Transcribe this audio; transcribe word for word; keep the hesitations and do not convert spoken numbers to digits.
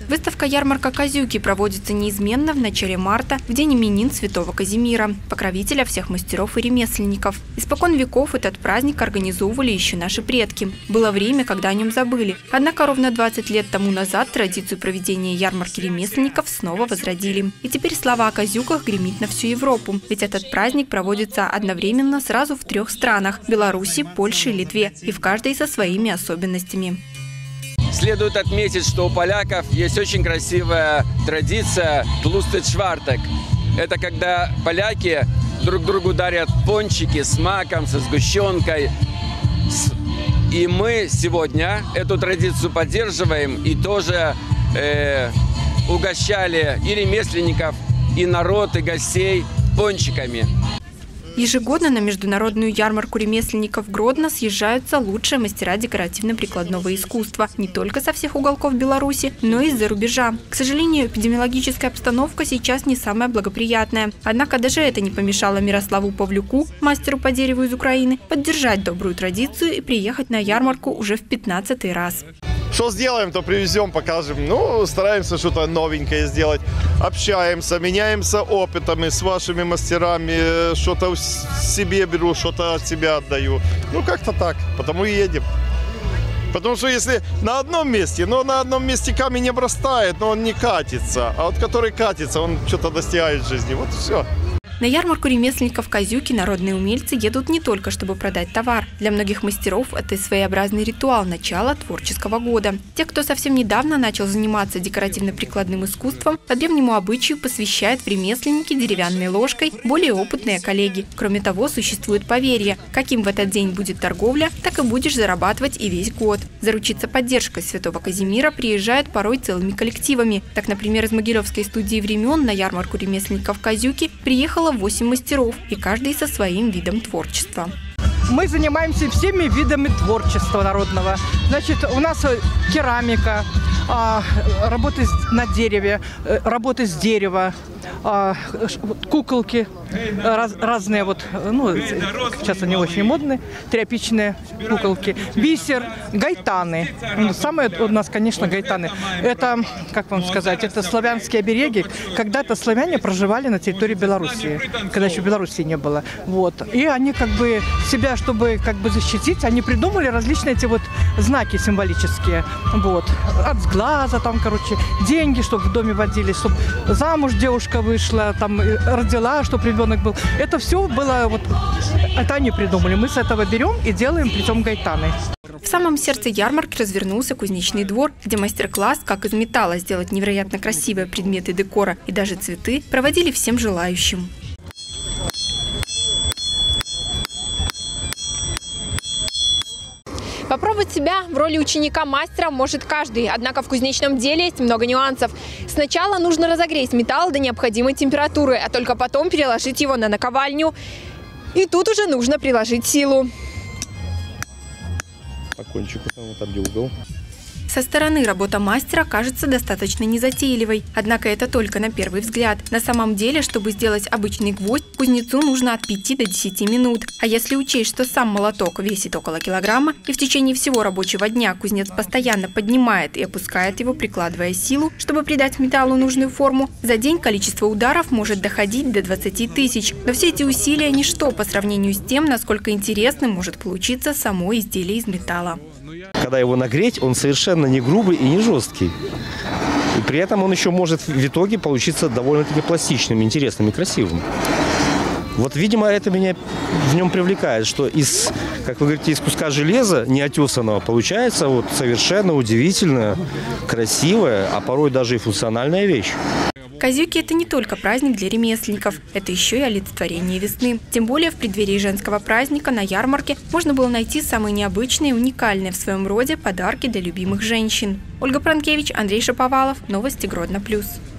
Выставка-ярмарка «Козюки» проводится неизменно в начале марта, в день именин Святого Казимира, покровителя всех мастеров и ремесленников. Испокон веков этот праздник организовывали еще наши предки. Было время, когда о нем забыли. Однако ровно двадцать лет тому назад традицию проведения ярмарки ремесленников снова возродили. И теперь слава о козюках гремит на всю Европу. Ведь этот праздник проводится одновременно сразу в трех странах – Беларуси, Польше и Литве. И в каждой со своими особенностями. Следует отметить, что у поляков есть очень красивая традиция «тлустый чвартек». Это когда поляки друг другу дарят пончики с маком, со сгущенкой. И мы сегодня эту традицию поддерживаем и тоже э, угощали и ремесленников, и народ, и гостей пончиками. Ежегодно на международную ярмарку ремесленников Гродно съезжаются лучшие мастера декоративно-прикладного искусства не только со всех уголков Беларуси, но и из-за рубежа. К сожалению, эпидемиологическая обстановка сейчас не самая благоприятная. Однако даже это не помешало Мирославу Павлюку, мастеру по дереву из Украины, поддержать добрую традицию и приехать на ярмарку уже в пятнадцатый раз. Что сделаем, то привезем, покажем. Ну, стараемся что-то новенькое сделать. Общаемся, меняемся опытами с вашими мастерами. Что-то себе беру, что-то от себя отдаю. Ну, как-то так. Потому и едем. Потому что если на одном месте, но на одном месте камень не обрастает, но он не катится. А вот который катится, он что-то достигает в жизни. Вот и все. На ярмарку ремесленников «Козюки» народные умельцы едут не только, чтобы продать товар. Для многих мастеров это своеобразный ритуал начала творческого года. Те, кто совсем недавно начал заниматься декоративно-прикладным искусством, по древнему обычаю посвящают в ремесленники деревянной ложкой более опытные коллеги. Кроме того, существует поверье: каким в этот день будет торговля, так и будешь зарабатывать и весь год. Заручиться поддержкой Святого Казимира приезжают порой целыми коллективами. Так, например, из Могилевской студии времен на ярмарку ремесленников «Козюки» приехало восемь мастеров, и каждый со своим видом творчества. Мы занимаемся всеми видами творчества народного. Значит, у нас керамика, работы на дереве, работы с дерева, куколки раз, разные, вот, ну, сейчас они очень модные, тряпичные куколки, бисер, гайтаны. Самые у нас, конечно, гайтаны. Это, как вам сказать, это славянские обереги. Когда-то славяне проживали на территории Белоруссии, когда еще Белоруссии не было. Вот. И они как бы себя, чтобы как бы защитить, они придумали различные эти вот знаки символические. Вот. От сглаза, там, короче, деньги, чтобы в доме водились, чтобы замуж девушка вышла, там, родила, чтобы ребенок был. Это все было, вот, это они придумали. Мы с этого берем и делаем плетем гайтаны. В самом сердце ярмарки развернулся кузнечный двор, где мастер-класс, как из металла сделать невероятно красивые предметы декора и даже цветы, проводили всем желающим. Попробовать себя в роли ученика-мастера может каждый, однако в кузнечном деле есть много нюансов. Сначала нужно разогреть металл до необходимой температуры, а только потом переложить его на наковальню. И тут уже нужно приложить силу. По кончику там вот обдел угол. Со стороны работа мастера кажется достаточно незатейливой. Однако это только на первый взгляд. На самом деле, чтобы сделать обычный гвоздь, кузнецу нужно от пяти до десяти минут. А если учесть, что сам молоток весит около килограмма, и в течение всего рабочего дня кузнец постоянно поднимает и опускает его, прикладывая силу, чтобы придать металлу нужную форму, за день количество ударов может доходить до двадцати тысяч. Но все эти усилия – ничто по сравнению с тем, насколько интересным может получиться само изделие из металла. Когда его нагреть, он совершенно не грубый и не жесткий. И при этом он еще может в итоге получиться довольно-таки пластичным, интересным и красивым. Вот, видимо, это меня в нем привлекает, что из, как вы говорите, из куска железа неотесанного получается вот совершенно удивительная, красивая, а порой даже и функциональная вещь. Козюки – это не только праздник для ремесленников, это еще и олицетворение весны. Тем более в преддверии женского праздника на ярмарке можно было найти самые необычные и уникальные в своем роде подарки для любимых женщин. Ольга Пранкевич, Андрей Шаповалов. Новости Гродно плюс.